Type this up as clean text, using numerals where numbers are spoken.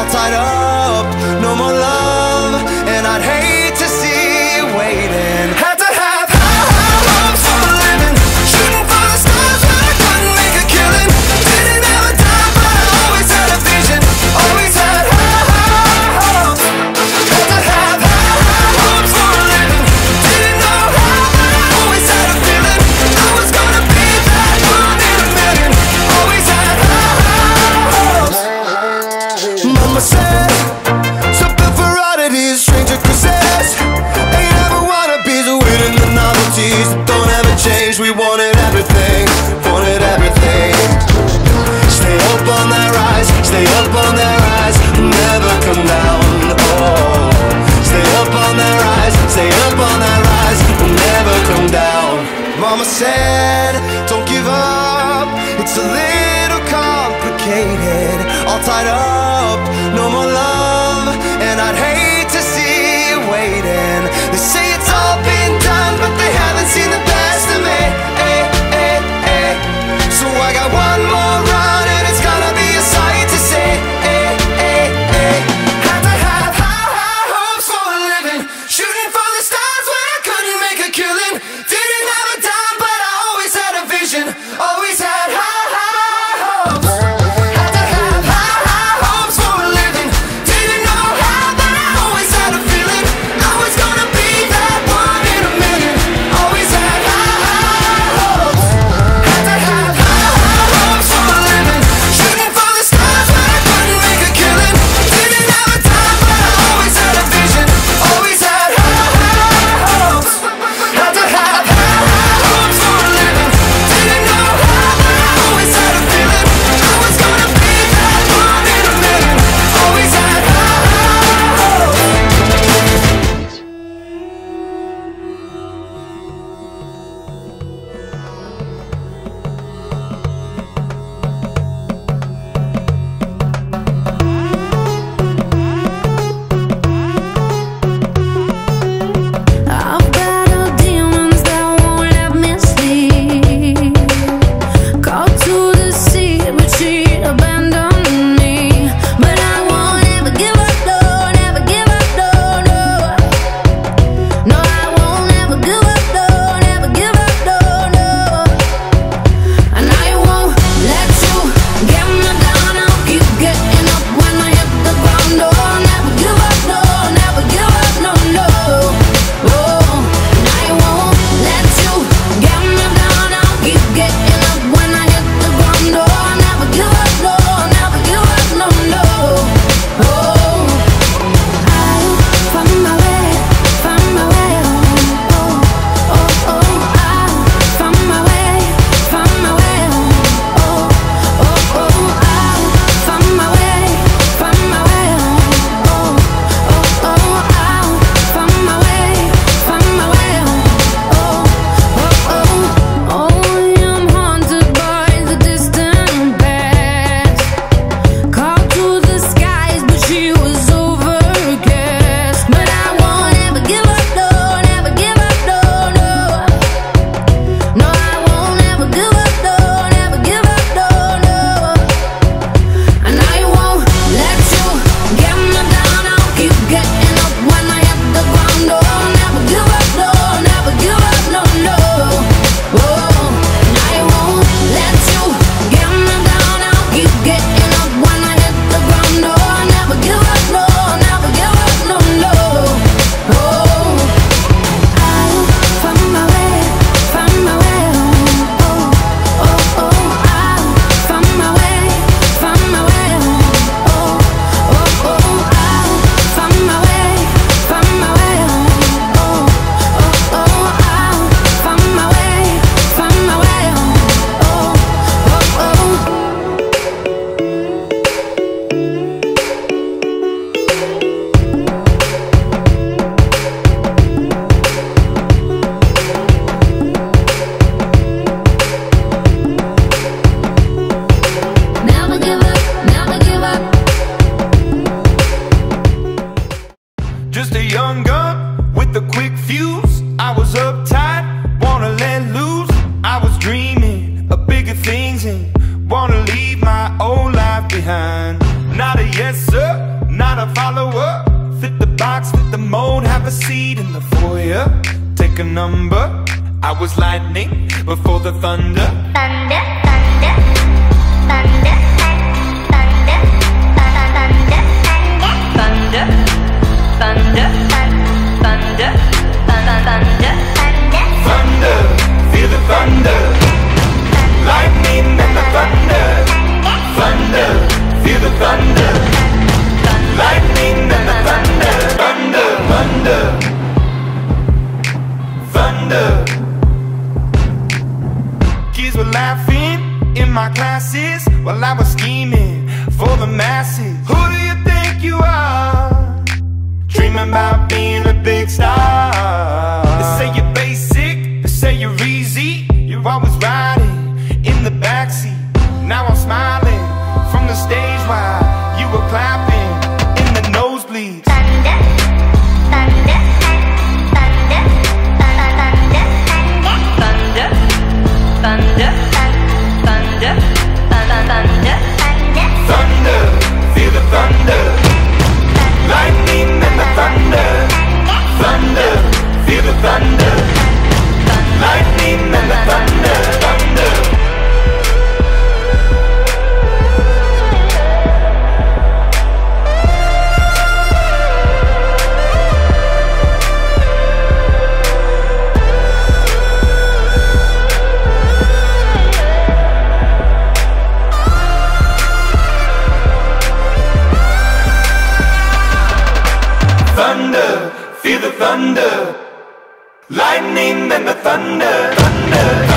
all tied up, no more love, and I'd hate to see you waiting. Had to have high hopes for a living, shooting for the stars when I couldn't make a killing. Didn't have a dime, but I always had a vision, always had high hopes. Had to have high hopes for a living, didn't know how, but I always had a feeling I was gonna be that one in a million. Always had high hopes. Mama said, something for oddities, stranger kisses. Ain't ever wannabes, waiting the novelties that don't ever change. We wanted everything, wanted everything. Stay up on that rise, stay up on that rise, never come down. Oh, stay up on that rise, stay up on that rise, never come down. Mama said, don't give up, it's a little complicated, all tied up, no more love, and I'd hate to see you waiting. They say it's all been done, but they haven't seen the best of me. So I got one more run, and it's gonna be a sight to see. Had to have high hopes for a living, shooting for the stars when I couldn't make a killing. Didn't have a dime, but I always had a vision, always had high hopes. Had to have high hopes for a living, didn't know how, but I always had a feeling I was gonna be that one in a million. Always had high hopes. Had to have high hopes for a living, shooting for the stars when I couldn't make a killing. Didn't have a dime, but I always had a vision, always had high hopes. Had to have high hopes for a living, didn't know how, but I always had a feeling I was gonna be that one in a million. Always had high hopes. I've battled demons that won't let me sleep. Called to the sea, but she abandoned me. But I won't ever give up, no, never give up, no, no. No, I won't ever give up, no, never give up, no, no. And I won't let you get me down. I'll keep getting up when I hit the ground. No, never give up, no, never give up, no, no. Oh, and I won't let you get me down. I'll keep getting up when I hit the ground. No, never give up, no, never give up, no, no. Oh, I'll find my way home. Oh, oh, oh, I'll find my way home. Oh, oh, oh, I'll find my way home. Oh, oh, oh, I'll find my way home. Oh, oh, oh, only I'm haunted by the distant past. Called to the skies, but she was overcast. But I won't ever give up, no, never give up, no, no. No, I won't ever give up, no, never give up, no, no. And I won't let you get me down. I'll keep getting up when I hit the ground. No, never give up, no, never give up, no, no. Oh, and I won't let you get me down. I'll keep getting up when I hit the ground. No, never give up, no, never give up, no, no. Oh, I'll find my way home. Oh, oh, oh, I'll find my way home. Oh, oh, oh, I'll find my way home. Oh, oh, oh, I'll find my way home. Oh, oh, oh. Never give up, never give up. Just a young gun with a quick fuse. I was uptight, wanna let loose. I was dreaming of bigger things and wanna leave my old life behind. Not a yes sir, not a follower. Fit the box, fit the mold, have a seat in the foyer. Take a number. I was lightning before the thunder. Thunder, thunder, thunder, thunder, thunder, thunder, thunder, thunder, thunder, Thunder, feel the thunder. Lightning and the thunder. Thunder, feel the thunder. Lightning and the thunder. Thunder, thunder, thunder. Kids were laughing in my classes while I was scheming for the masses. Who do you think you are? Dreaming about being a big star. They say you're basic, they say you're easy. You're always riding in the backseat. Now I'm smiling from the stage while you were clapping in the nosebleeds. thunder, thunder, thunder, thunder, thunder, thunder, thunder, thunder, Thunder, feel the thunder. Lightning and the thunder. Thunder, feel the thunder. Lightning and the thunder. Thunder. Thunder, feel the thunder. Lightning and the thunder, thunder.